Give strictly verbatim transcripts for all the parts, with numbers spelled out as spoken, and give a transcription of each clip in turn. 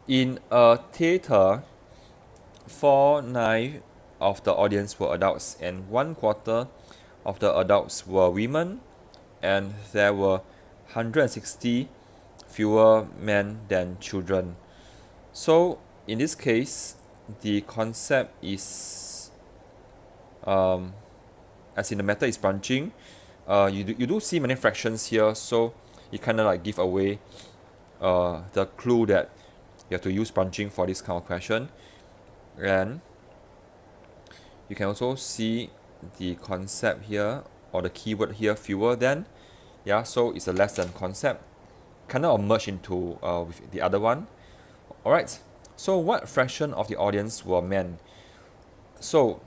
In a theater, four nine of the audience were adults and one quarter of the adults were women, and there were one hundred sixty fewer men than children. So in this case, the concept is, um, as in the method is branching, uh, you, do, you do see many fractions here, so it kind of like give away uh, the clue that you have to use branching for this kind of question. And you can also see the concept here, or the keyword here, fewer than. Yeah, so it's a less than concept, kind of merge into uh, with the other one. Alright, so what fraction of the audience were men? So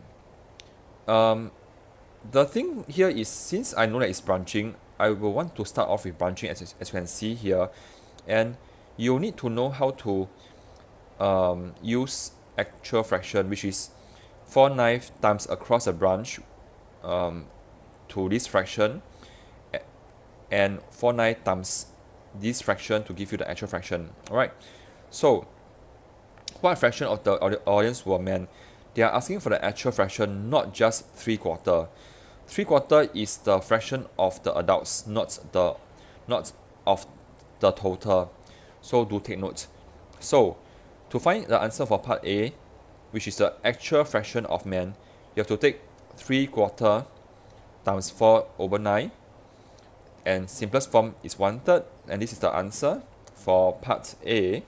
um, the thing here is, since I know that it's branching, I will want to start off with branching, as, as you can see here, and you need to know how to um, use actual fraction, which is four nine times across a branch um, to this fraction, and four nine times this fraction to give you the actual fraction. Alright, so what fraction of the audience were men? They are asking for the actual fraction, not just three quarter. Three quarter is the fraction of the adults, not the not of the total. So do take note. So to find the answer for part A, which is the actual fraction of men, you have to take three quarter times four over nine, and simplest form is one third, and this is the answer for part A.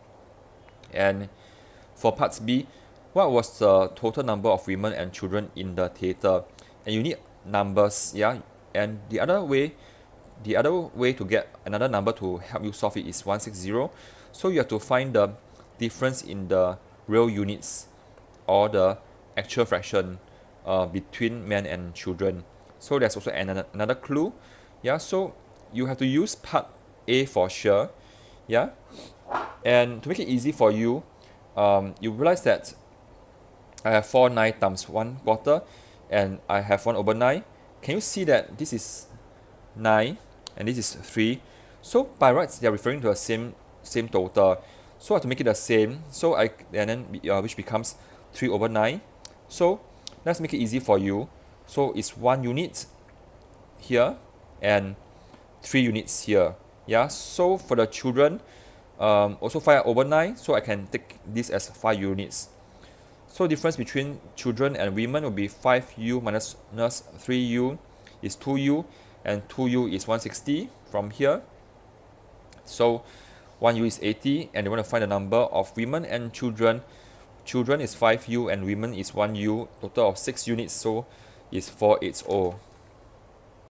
And for part B, what was the total number of women and children in the theater? And you need numbers, yeah. And the other way, the other way to get another number to help you solve it is one hundred sixty. So you have to find the difference in the real units, or the actual fraction uh, between men and children. So there's also another, another clue. Yeah, so you have to use part A for sure. Yeah, and to make it easy for you, um, you realize that I have four nine times one quarter, and I have one over nine. Can you see that this is nine and this is three? So by rights, they are referring to the same same total. So I have to make it the same. So I and then uh, which becomes three over nine. So let's make it easy for you. So it's one unit here and three units here. Yeah. So for the children, um, also five over nine. So I can take this as five units. So difference between children and women will be five U minus three U is two U, and two U is one hundred sixty from here. So one U is eighty, and they want to find the number of women and children. Children is five U and women is one U, total of six units, so is four hundred eighty.